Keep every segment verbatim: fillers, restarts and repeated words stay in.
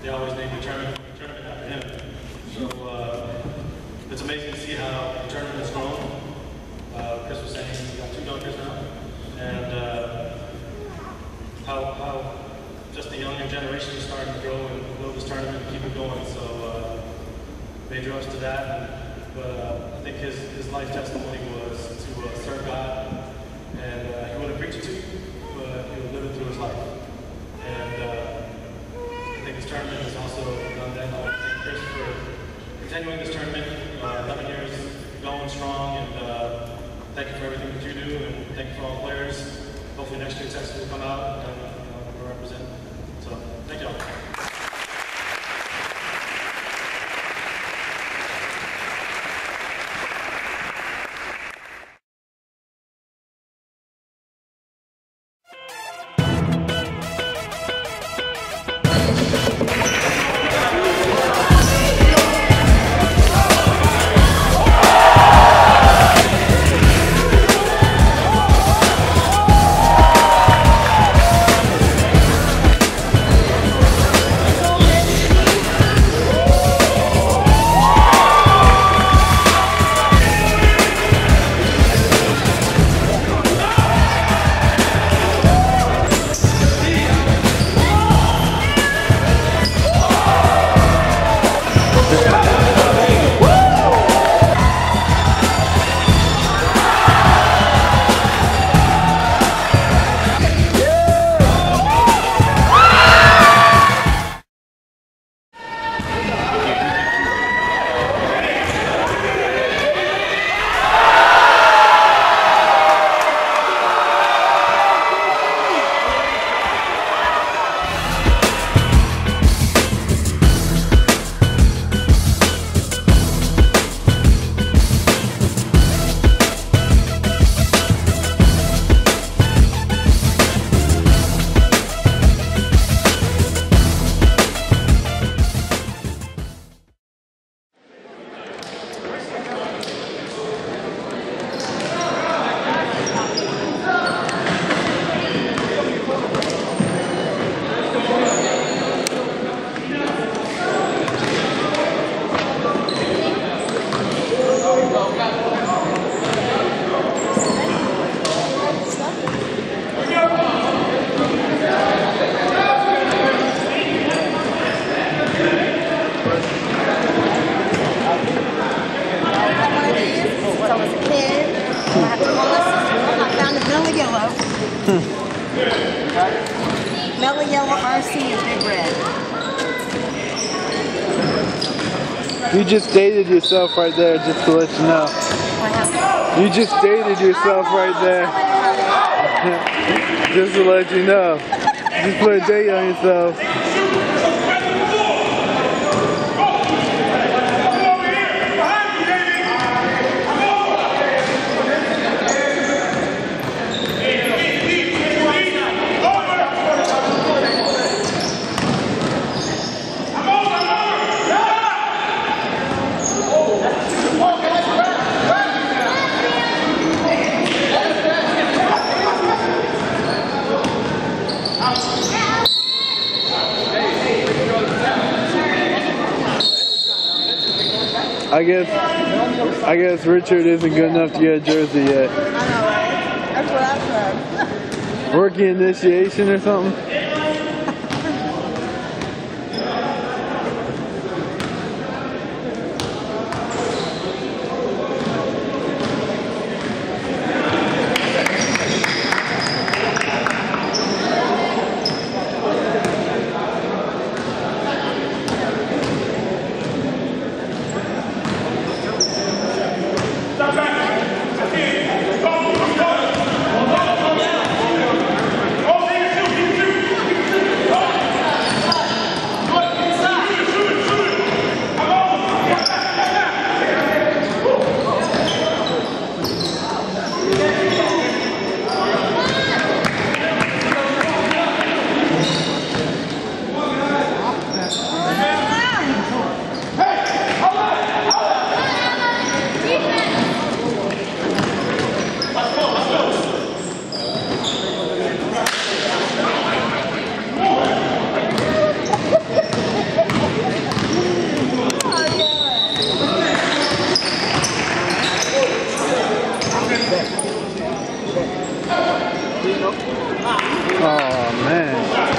they always name the tournament, the tournament after him. So uh, it's amazing to see how the tournament has grown. Uh, Chris was saying we got two dunkers now, and uh, how, how just the younger generation is starting to grow and build this tournament and keep it going. So uh, major ups to that. And, but uh, I think his, his life testimony was to uh, serve God, and uh, he wouldn't preach it to you, but he would live it through his life. And uh, I think this tournament has also done that. I want to thank Chris for continuing this tournament, uh, eleven years going strong, and uh, thank you for everything that you do, and thank you for all the players. Hopefully next year Texas will come out and uh, you know, we'll represent. So thank you all. Mellow yellow R C is big red. You just dated yourself right there, just to let you know. What happened? You just dated yourself right there. Just to let you know. Just put a date on yourself. I guess, I guess Richard isn't good enough to get a jersey yet. I know, right? That's what I said. Rookie initiation or something? Oh, man.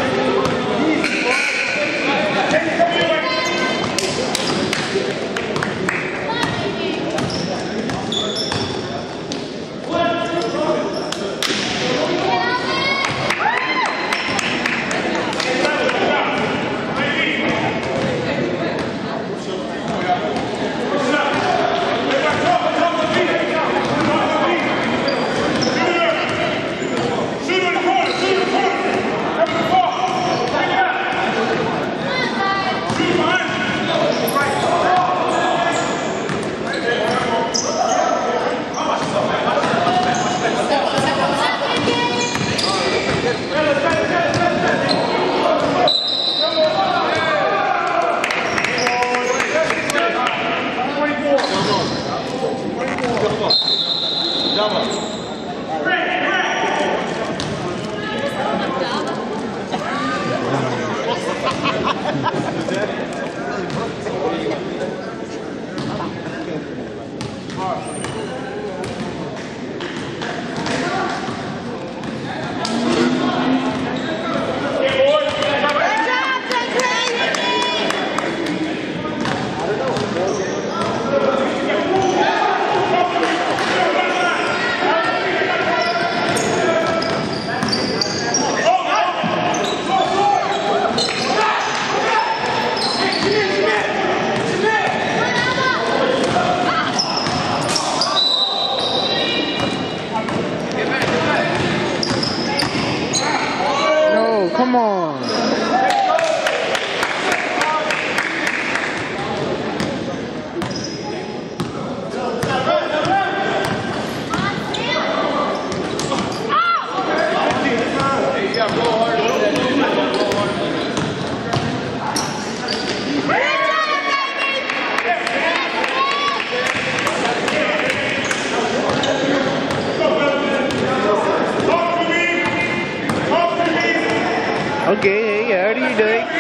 Come on. Okay, hey, how do you do it?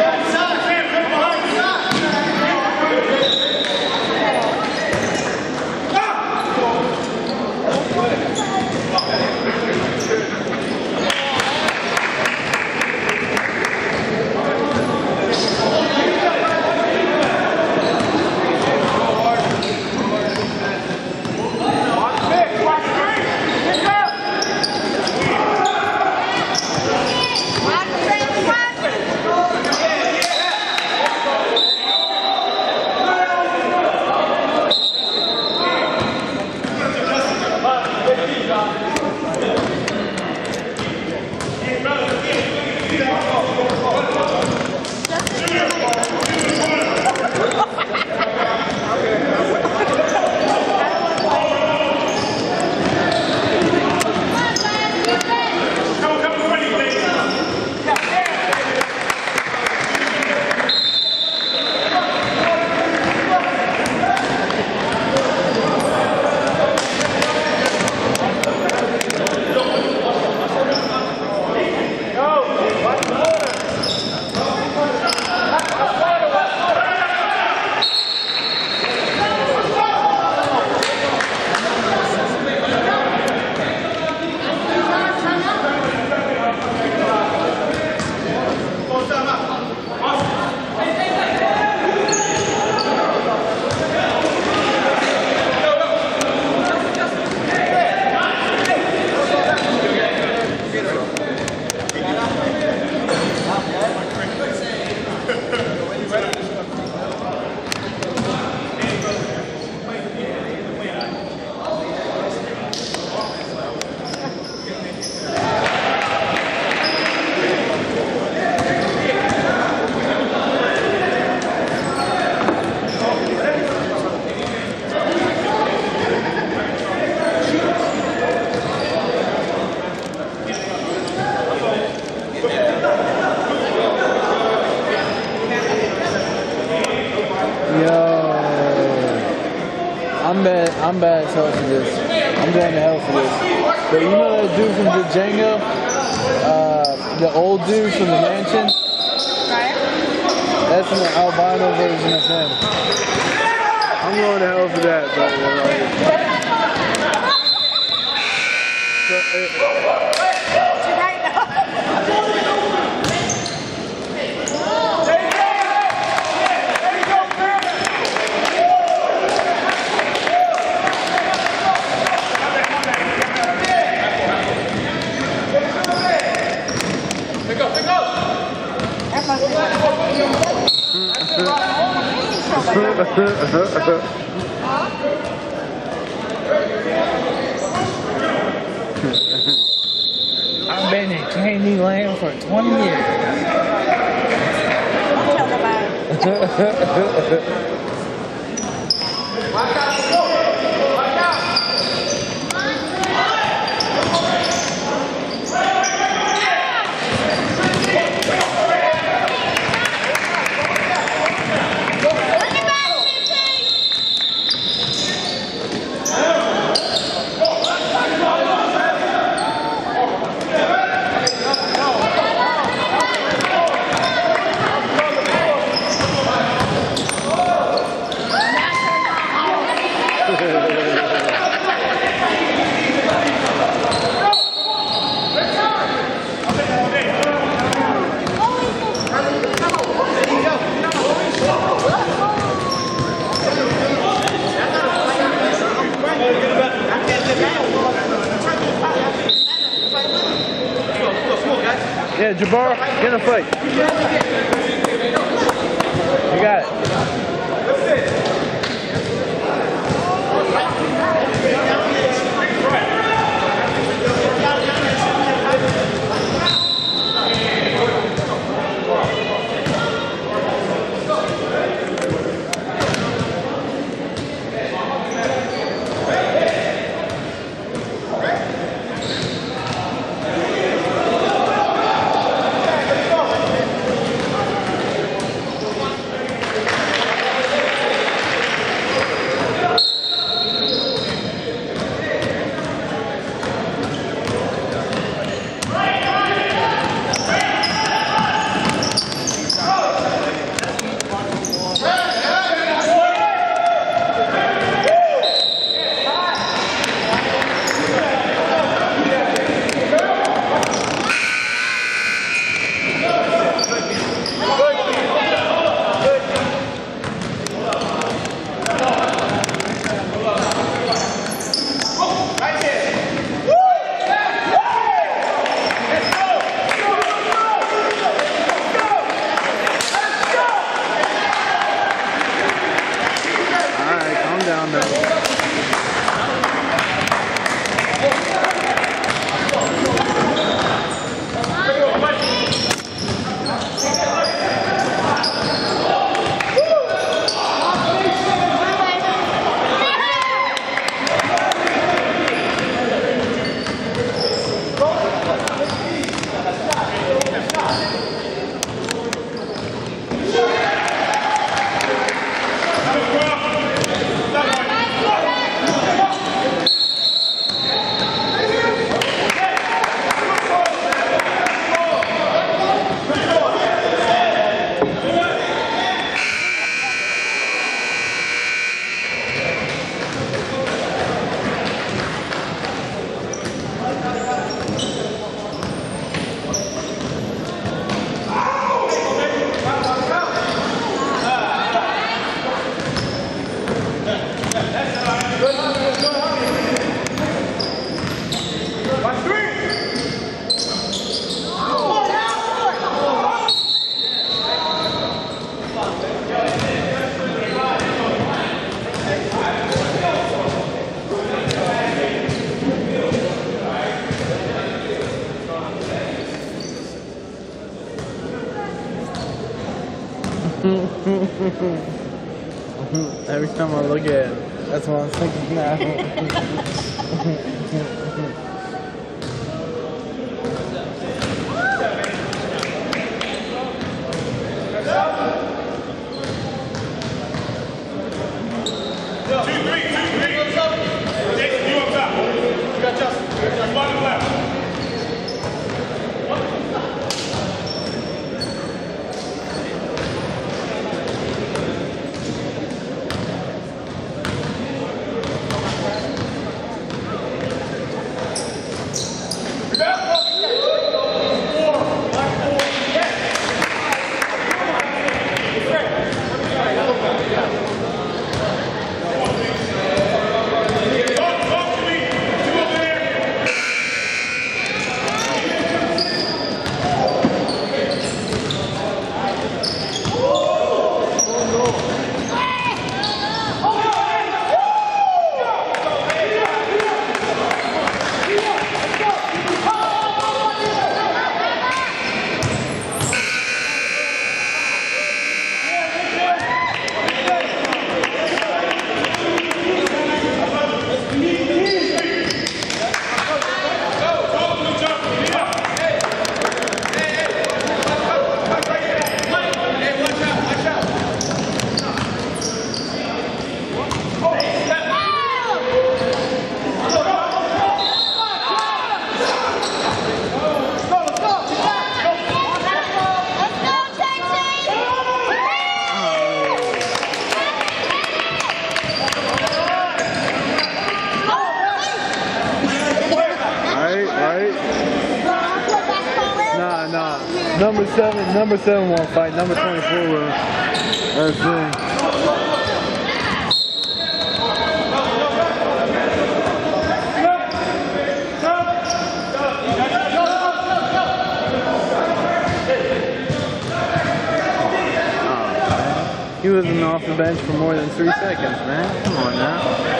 I'm bad. I'm bad as hell for this. I'm going to hell for this. But you know that dude from Django? Uh, the old dude from the mansion? Right? That's an albino version of him. I'm going to hell for that, but I've been in Candyland for twenty years. Yeah, Jabbar, get in the fight. You got it. Every time I look at it, that's what I'm thinking now. Two, three, two, three. Jason, you up top. You got Justin. You bottom left. Number seven, number seven won't fight. Number twenty-four will. That's it. He wasn't off the bench for more than three seconds, man. Come on now.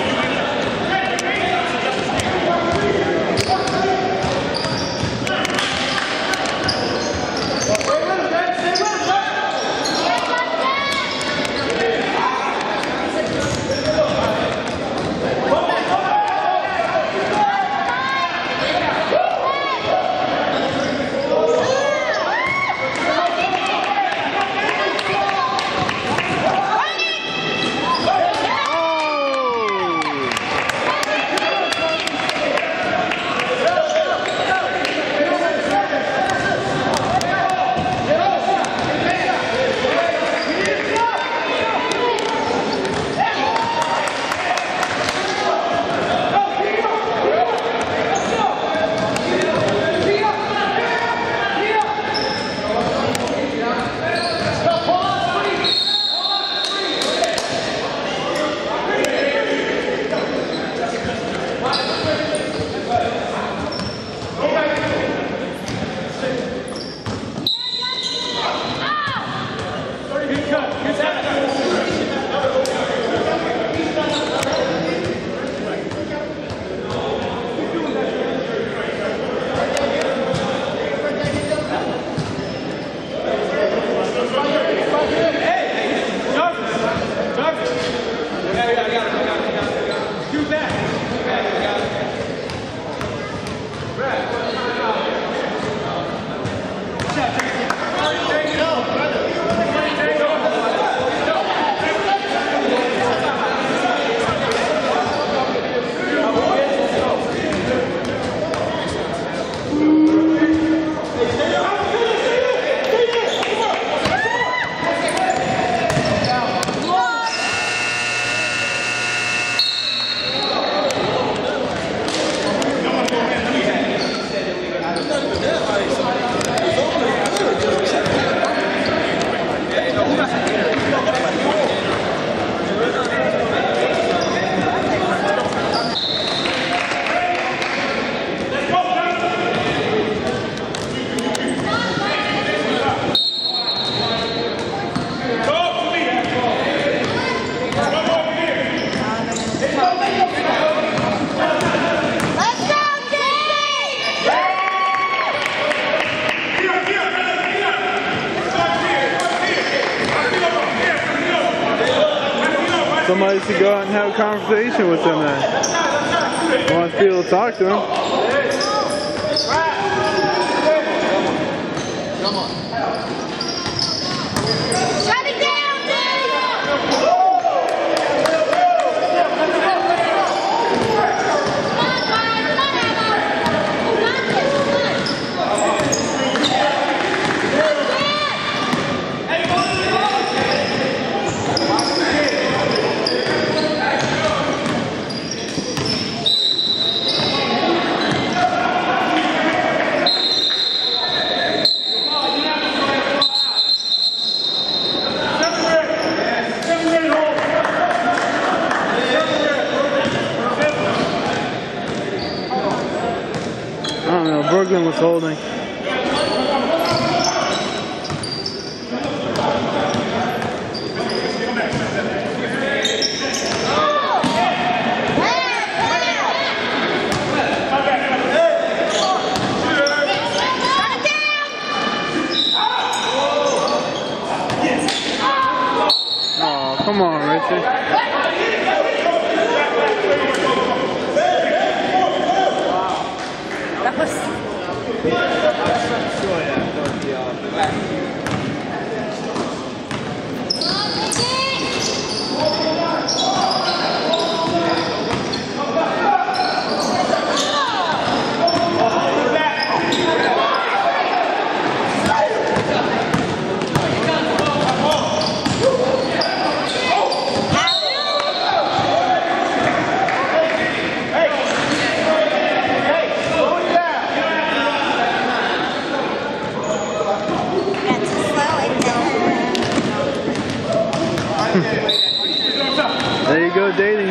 Somebody should go out and have a conversation with them then. Wants people to talk to him. Come on. Shut it down, Dave! Brooklyn was holding. Oh, come on, Richard. That was...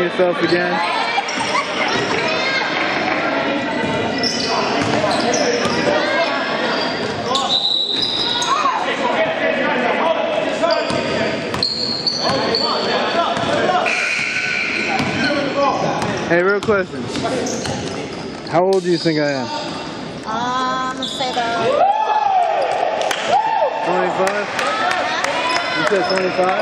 yourself again. Hey, real question. How old do you think I am? Um, say the twenty-five? You said twenty-five?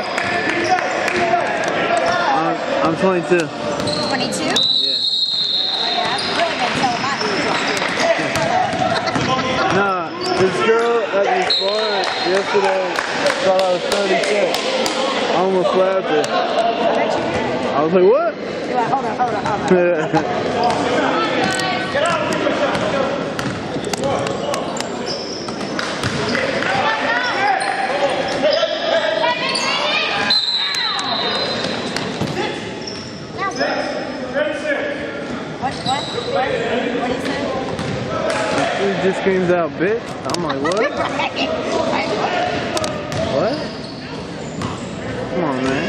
I'm, I'm twenty-two. twenty-two? Yeah. Yeah, I've really been telling my age. Nah, this girl at this bar yesterday thought I was thirty-six. I almost slapped her. I was like, what? Hold on, hold on, hold on. Get out! What, what? What? What do you say? She just screams out, bitch. I'm like, what? What? Come on, man.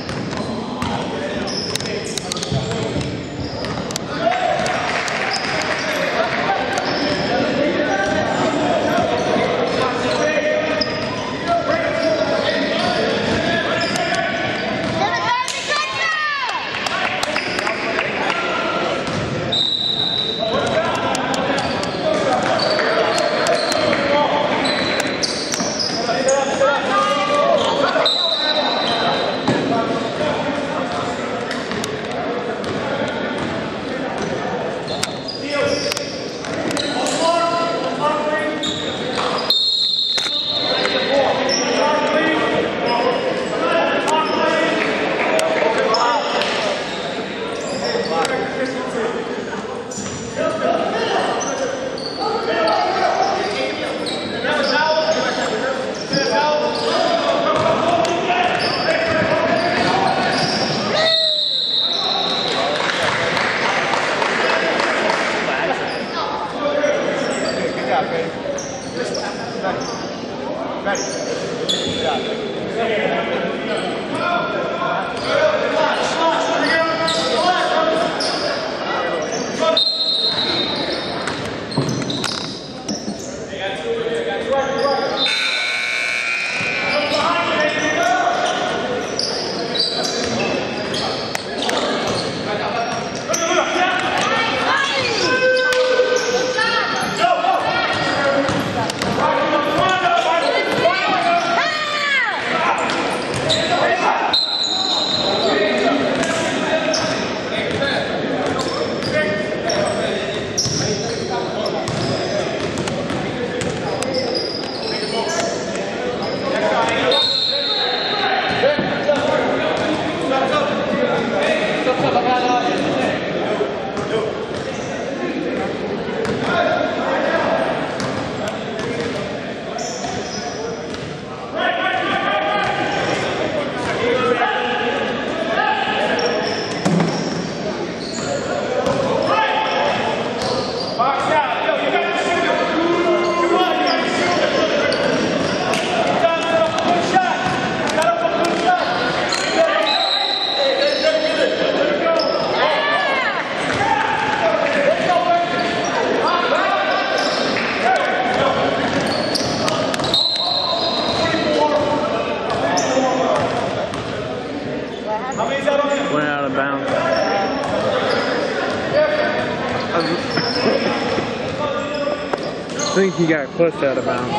Went out of bounds. I think he got pushed out of bounds.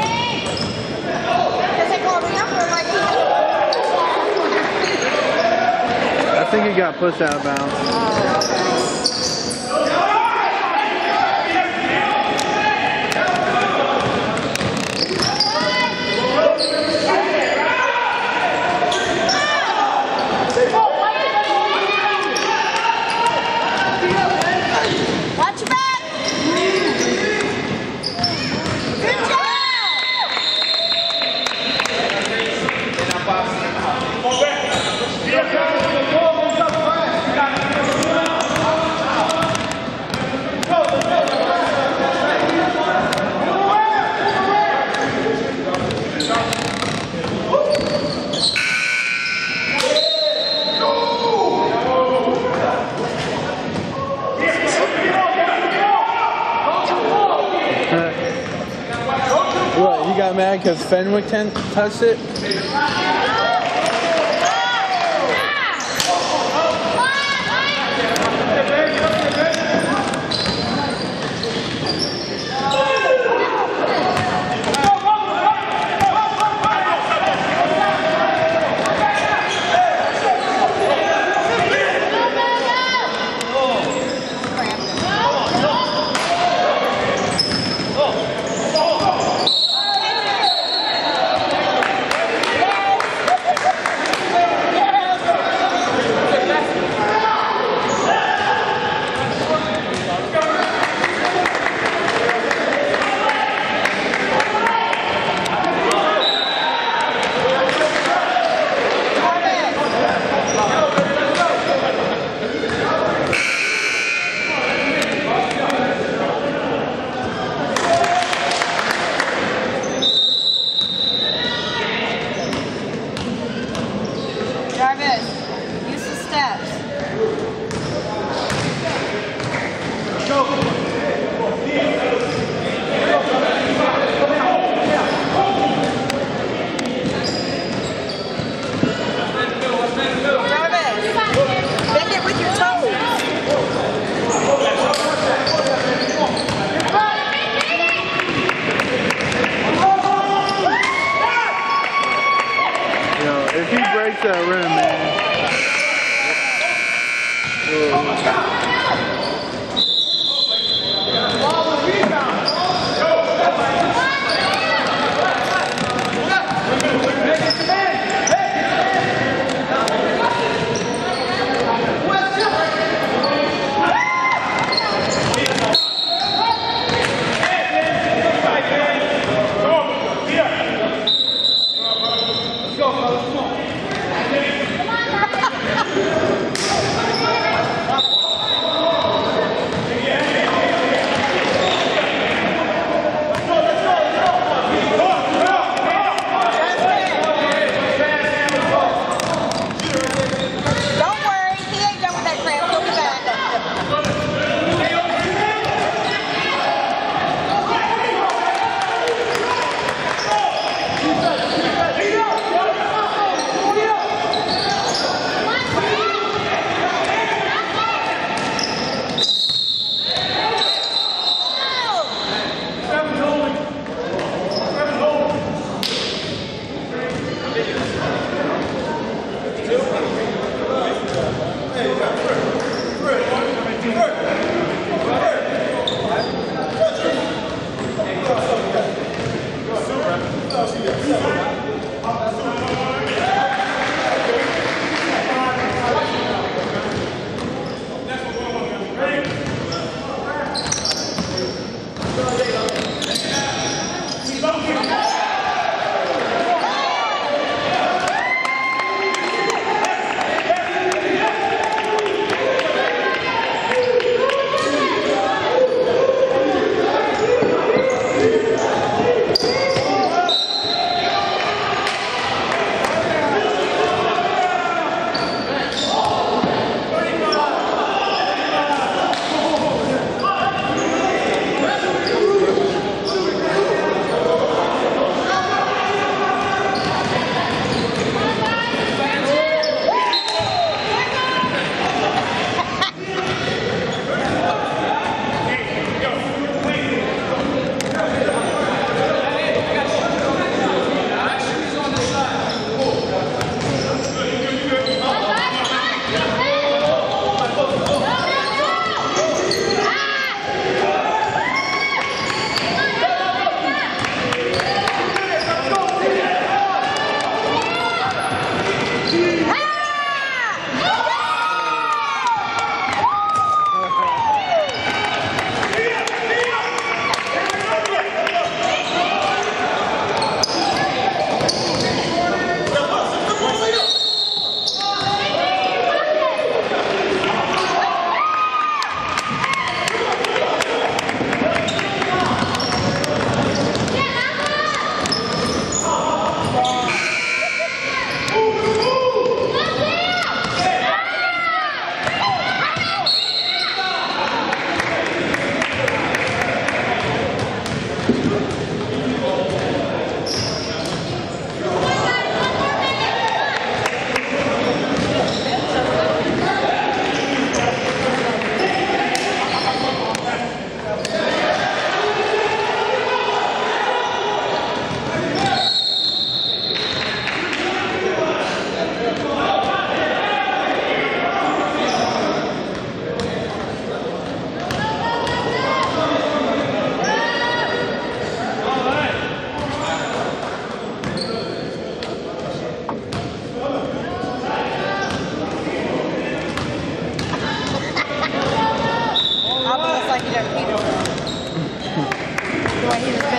I think he got pushed out of bounds. Watch your back! Good job! She got mad because Fenwick ten touched it. Jarvis, use the steps. Jarvis, bend it with your toes. You know, if he breaks that rim, man. Let's go, fellas. Come on.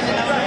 standing over